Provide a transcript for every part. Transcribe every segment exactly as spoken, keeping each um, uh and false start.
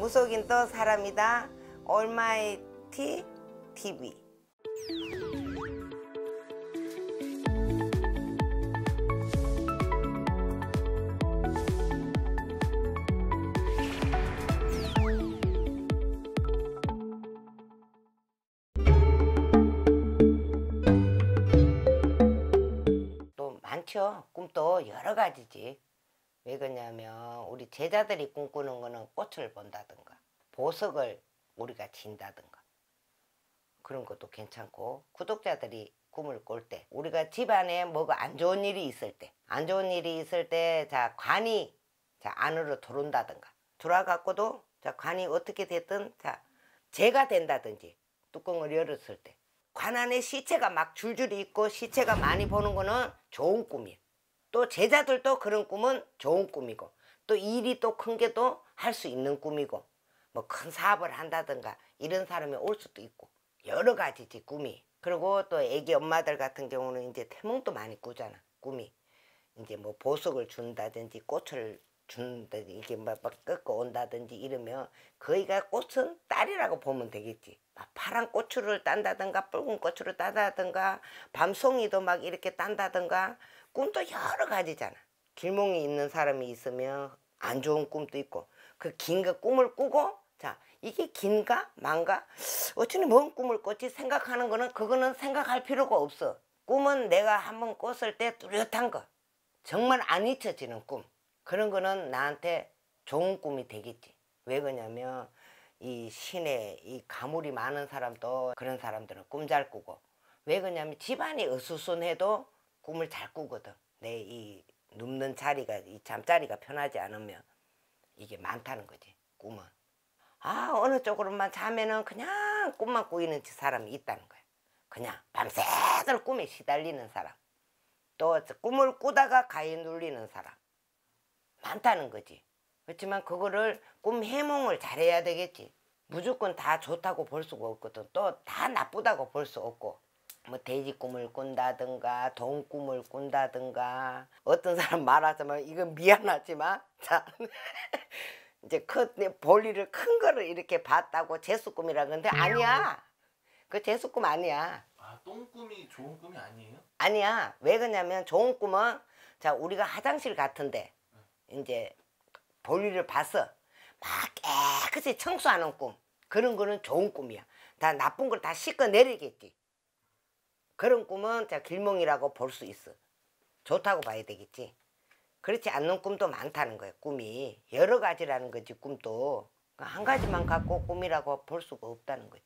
무속인 또 사람이다. 올마이티 티비. 또 많죠. 꿈도 여러 가지지. 왜 그러냐면 우리 제자들이 꿈꾸는 거는 꽃을 본다든가 보석을 우리가 진다든가 그런 것도 괜찮고, 구독자들이 꿈을 꿀 때 우리가 집안에 뭐가 안 좋은 일이 있을 때 안 좋은 일이 있을 때 자 관이 자 안으로 들어온다든가 들어와갖고도 자 관이 어떻게 됐든 자 재가 된다든지 뚜껑을 열었을 때 관 안에 시체가 막 줄줄이 있고 시체가 많이 보는 거는 좋은 꿈이에요. 또 제자들도 그런 꿈은 좋은 꿈이고, 또 일이 또 큰 게 또 할 수 있는 꿈이고, 뭐 큰 사업을 한다든가 이런 사람이 올 수도 있고 여러 가지지 꿈이. 그리고 또 애기 엄마들 같은 경우는 이제 태몽도 많이 꾸잖아. 꿈이 이제 뭐 보석을 준다든지 꽃을 준다든지 이게 막, 막 꺾어 온다든지 이러면 거기가 꽃은 딸이라고 보면 되겠지. 막 파란 고추를 딴다든가 붉은 고추를 따다든가 밤송이도 막 이렇게 딴다든가 꿈도 여러 가지잖아. 길몽이 있는 사람이 있으면 안 좋은 꿈도 있고, 그 긴가 꿈을 꾸고 자 이게 긴가 만가 어쩌니 뭔 꿈을 꿨지 생각하는 거는 그거는 생각할 필요가 없어. 꿈은 내가 한번 꿨을 때 뚜렷한 거 정말 안 잊혀지는 꿈, 그런 거는 나한테 좋은 꿈이 되겠지. 왜 그러냐면 이 신에 이 가물이 많은 사람도 그런 사람들은 꿈 잘 꾸고, 왜 그러냐면 집안이 어수선해도 꿈을 잘 꾸거든. 내 이 눕는 자리가 이 잠자리가 편하지 않으면 이게 많다는 거지. 꿈은 아 어느 쪽으로만 자면은 그냥 꿈만 꾸이는 사람이 있다는 거야. 그냥 밤새도록 꿈에 시달리는 사람, 또 꿈을 꾸다가 가위 눌리는 사람 많다는 거지. 그렇지만 그거를 꿈 해몽을 잘해야 되겠지. 무조건 다 좋다고 볼 수가 없거든. 또 다 나쁘다고 볼 수 없고, 뭐 돼지 꿈을 꾼다든가 돈 꿈을 꾼다든가 어떤 사람 말하자면 이건 미안하지만 자 이제 큰 볼일을 큰 거를 이렇게 봤다고 재수 꿈이라 그러는데 아니야. 그 재수 꿈 아니야. 아, 똥꿈이 좋은 꿈이 아니에요? 아니야. 왜 그러냐면 좋은 꿈은 자 우리가 화장실 같은데 이제 볼일을 봐서 막 깨끗이 청소하는 꿈, 그런 거는 좋은 꿈이야. 다 나쁜 걸 다 씻어 내리겠지. 그런 꿈은 자 길몽이라고 볼 수 있어. 좋다고 봐야 되겠지. 그렇지 않는 꿈도 많다는 거야. 꿈이 여러 가지라는 거지. 꿈도 한 가지만 갖고 꿈이라고 볼 수가 없다는 거지.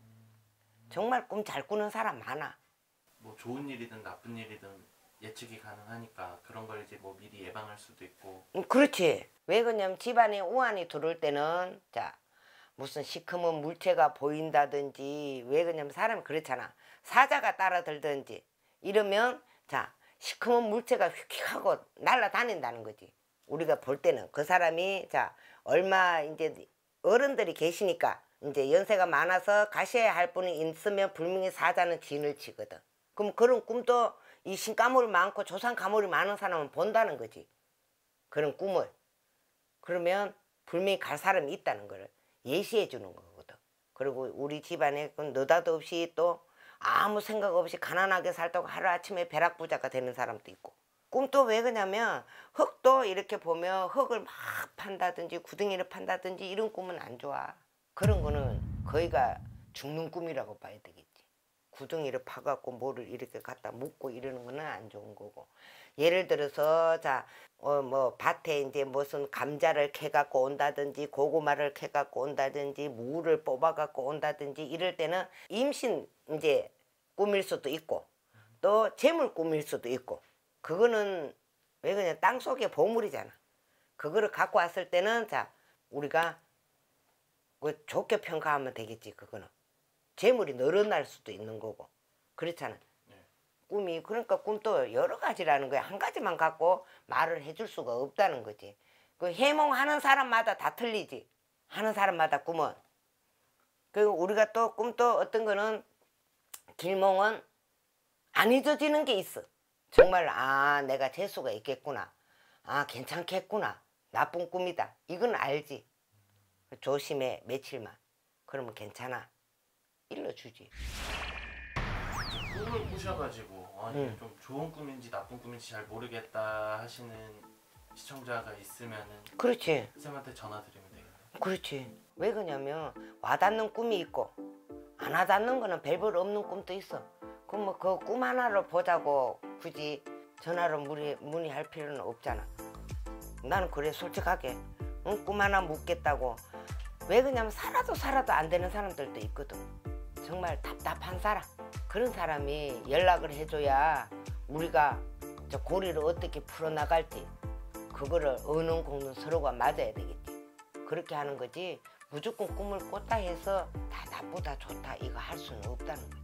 정말 꿈 잘 꾸는 사람 많아. 뭐 좋은 일이든 나쁜 일이든 예측이 가능하니까 그런 걸 이제 뭐 미리 예방할 수도 있고. 음, 그렇지. 왜 그러냐면 집안에 우환이 들어올 때는 자 무슨 시커먼 물체가 보인다든지, 왜 그러냐면 사람이 그렇잖아. 사자가 따라들든지 이러면 자 시커먼 물체가 휙휙 하고 날아다닌다는 거지. 우리가 볼 때는 그 사람이 자 얼마 이제 어른들이 계시니까 이제 연세가 많아서 가셔야 할 분이 있으면 분명히 사자는 진을 치거든. 그럼 그런 꿈도 이 신가물이 많고 조상 가물이 많은 사람은 본다는 거지. 그런 꿈을. 그러면 분명히 갈 사람이 있다는 거를 예시해 주는 거거든. 그리고 우리 집안에 느닷없이 없이 또 아무 생각 없이 가난하게 살다가 하루아침에 벼락부자가 되는 사람도 있고, 꿈도 왜 그러냐면 흙도 이렇게 보면 흙을 막 판다든지 구덩이를 판다든지 이런 꿈은 안 좋아. 그런 거는 거의가 죽는 꿈이라고 봐야 되겠지. 구덩이를 파갖고 뭐를 이렇게 갖다 묻고 이러는 거는 안 좋은 거고, 예를 들어서 자 어 뭐 밭에 이제 무슨 감자를 캐갖고 온다든지 고구마를 캐갖고 온다든지 무를 뽑아갖고 온다든지 이럴 때는 임신 이제 꿈일 수도 있고 또 재물 꿈일 수도 있고, 그거는 왜 그냥 땅속의 보물이잖아. 그거를 갖고 왔을 때는 자 우리가 그 좋게 평가하면 되겠지. 그거는 재물이 늘어날 수도 있는 거고 그렇잖아. 꿈이. 그러니까 꿈도 여러 가지라는 거야. 한 가지만 갖고 말을 해줄 수가 없다는 거지. 그 해몽하는 사람마다 다 틀리지. 하는 사람마다 꿈은. 그리고 우리가 또 꿈도 어떤 거는 길몽은 안 잊어지는 게 있어. 정말 아 내가 재수가 있겠구나. 아 괜찮겠구나. 나쁜 꿈이다. 이건 알지. 조심해 며칠만. 그러면 괜찮아. 일러주지. 꿈을 꾸셔가지고 아, 이게 응. 좀 좋은 꿈인지 나쁜 꿈인지 잘 모르겠다 하시는 시청자가 있으면은 그렇지. 쌤한테 전화 드리면 되겠네요. 그렇지. 왜 그러냐면 와닿는 꿈이 있고 안 와닿는 거는 별별 없는 꿈도 있어. 그럼 뭐 그 꿈 하나를 보자고 굳이 전화로 문의, 문의할 필요는 없잖아. 나는 그래 솔직하게 응, 꿈 하나 묻겠다고. 왜 그러냐면 살아도 살아도 안 되는 사람들도 있거든. 정말 답답한 사람. 그런 사람이 연락을 해줘야 우리가 저 고리를 어떻게 풀어나갈지 그거를 어느 공는 서로가 맞아야 되겠지. 그렇게 하는 거지 무조건 꿈을 꿨다 해서 다 나쁘다 좋다 이거 할 수는 없다는 거야.